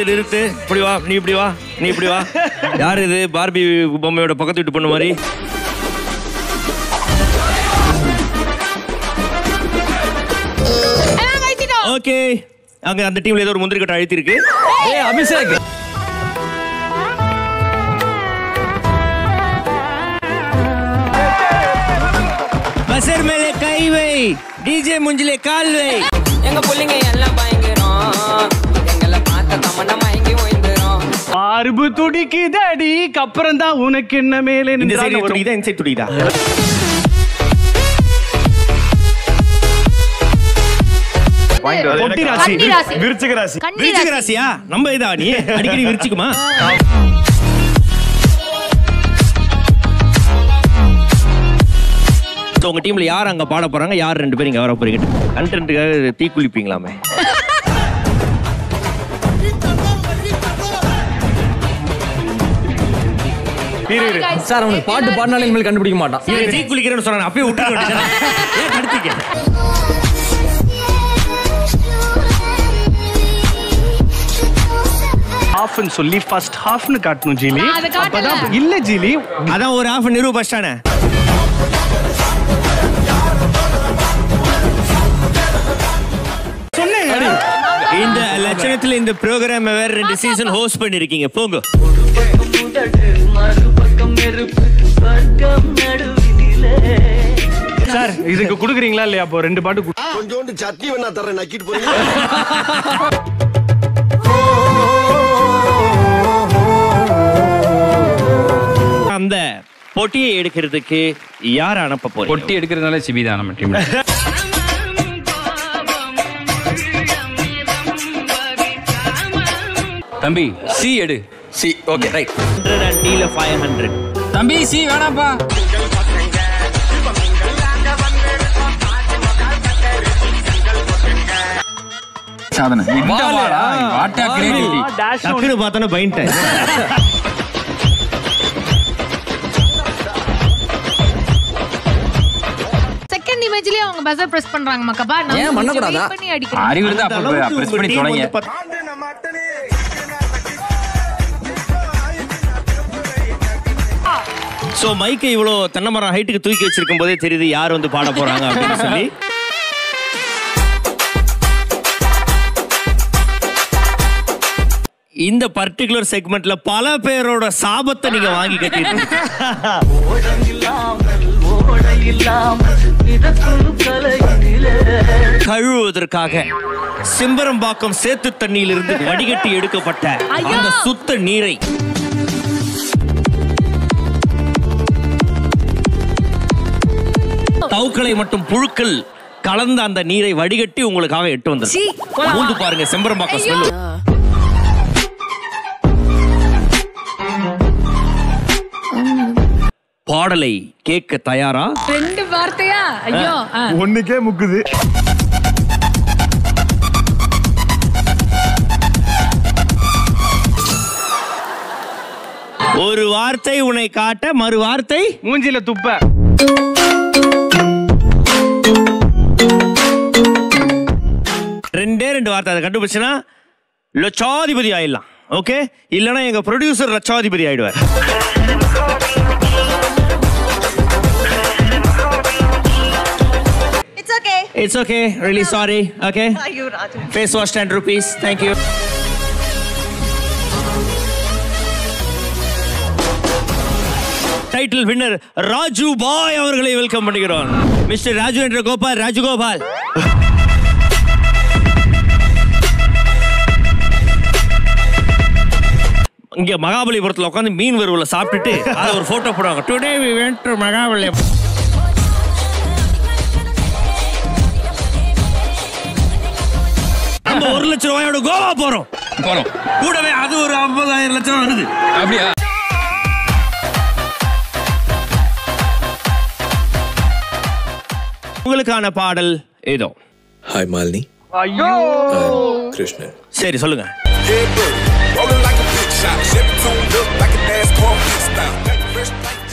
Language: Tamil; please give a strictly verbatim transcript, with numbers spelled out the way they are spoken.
நிறுத்து. இப்படி வா, நீ இப்படி வா, நீ இப்படி வா. யார் இது? பார்பி பொம்மையோட பக்கத்து வீட்டு பொண்ணு மாதிரி. ஓகே, அங்க அந்த டீம்ல ஏதோ ஒரு முந்திரி கட்டை அழுத்தி இருக்கு. ஏய் அபிஷேக், பசர் மேலே கை வை, டிஜே முஞ்சிலே கால் வை. எங்க புள்ளைங்க எல்லாம் பயங்கரம், எங்களை பார்த்த தமன்னா மயங்கி ஓய்ந்துரும். மார்பு துடிக்குதடி, அப்புறம் தான் உனக்கு என்ன மேலே. இந்த சைடு துடிக்குதா, இந்த சைடு துடிக்குதா? பொட்டி ராசி, விருச்சிக ராசி. விருச்சிக ராசியா? நம்ம இதா நீ அடிக்கடி விருச்சிக்குமா? உங்க டீம்ல யார் அங்க பாட போறாங்க, யார் ரெண்டு பேரும் இங்க வர போறீங்க? கண்டென்ட்டுக்காக தீ குளிப்பீங்களாமே. சார் அவனுக்கு பாட்டு பாடினாலே இனிமேல் கண்டுபிடிக்க மாட்டான். தீ குளிக்கிறேன்னு சொன்னாங்க, அப்பயே விட்டு வேண்டியது. ஏன் கடுத்தீங்க? ஹாஃப்னு சொல்லி ஃபர்ஸ்ட் ஹாஃப்னு காட்டணும் ஜீலி. அப்பதான் இல்ல ஜீலி, அதான் ஒரு ஹாஃப் நிரூ பஸ் தானே. இந்த லட்சணத்துல இந்த ப்ரோகிராம் வேற ரெண்டு சீசன் ஹோஸ்ட் பண்ணிருக்கீங்க. போங்க. சார் இதுக்கு குடுக்குறீங்களா இல்லையா? அப்போ ரெண்டு பாட்டு கொஞ்சோண்டு சட்னி வேணா தரேன், நக்கிட்டு போறீங்க. அந்த பொட்டியை எடுக்கிறதுக்கு யார் அனுப்ப போறீங்க? பொட்டி எடுக்கிறதுனால சிபி தான் நம்ம டீம்ல. தம்பி சி எடு. C okay right. Hundred and டீல ஃபைவ் ஹண்ட்ரட். தம்பி சி வேணாப்பா. சாதனை இந்த வாடா வாட்டா கிரியேட்டிவிட்டி. டக்குனு பார்த்தா பைன்ட்டேன். செகண்ட் இமேஜ்லயே அவங்க பஸர் பிரஸ் பண்றாங்க மக்கபா. ஏன் பண்ண கூடாதா? அறிவு இருந்தா அப்ப பிரஸ் பண்ணி தொடங்க. சோ மைக்கை இவ்வளோ தென்னமரம் ஹைட்டுக்கு தூக்கி வச்சிருக்கும் போதே தெரியுது யார் வந்து பாட போறாங்க அப்படின்னு சொல்லி. இந்த பர்டிகுலர் செக்மெண்ட்ல பல பேரோட சாபத்தை நீங்க வாங்கி கட்டிட்டு கழுவுவதற்காக சிம்பரம்பாக்கம் சேத்து தண்ணியிலிருந்து வடிகட்டி எடுக்கப்பட்ட அந்த சுத்த நீரை தவுக்களை மற்றும் புழுக்கள் கலந்த அந்த நீரை வடிகட்டி உங்களுக்காக எட்டு வந்தது. மூந்து பாருங்க செம்பரம்பாக்கம் ஸ்மெல். பாடலை கேட்க தயாரா? ரெண்டு வார்த்தையா? ஐயோ ஒண்ணுக்கே முக்குது. ஒரு வார்த்தை உன்னை காட்ட, மறு வார்த்தை மூஞ்சில துப்ப. ரெண்டே ரெண்டு வார்த்தை. அதை கண்டுபிடிச்சுன்னா லட்சாதிபதி ஆயிடலாம். ஓகே, இல்லைன்னா எங்க ப்ரொடியூசர் லட்சாதிபதி ஆயிடுவார். It's okay. Really sorry. Okay. You, Raju. Face wash ten rupees. Thank you. Title winner Raju boy அவர்களை வெல்கம் பண்ணுகிறோம். மிஸ்டர் ராஜு என்ற கோபால், ராஜு கோபால். இங்க மகாபலிபுரத்துல உட்காந்து மீன் வறுவலை சாப்பிட்டுட்டு அதை ஒரு போட்டோ போடுவாங்க. Today we went to Mahabalipuram. நம்ம ஒரு லட்சம் ரூபாயோட கோவா போறோம் போறோம் கூடவே அது ஒரு ஐம்பதாயிரம் லட்சம் வருது. அப்படியா? உங்களுக்கான பாடல் ஏதோ. ஹாய் மாலினி. ஐயோ கிருஷ்ணன். சரி சொல்லுங்க. Rolling like a big shot, Chevy tuned up like a NASCAR pit stop.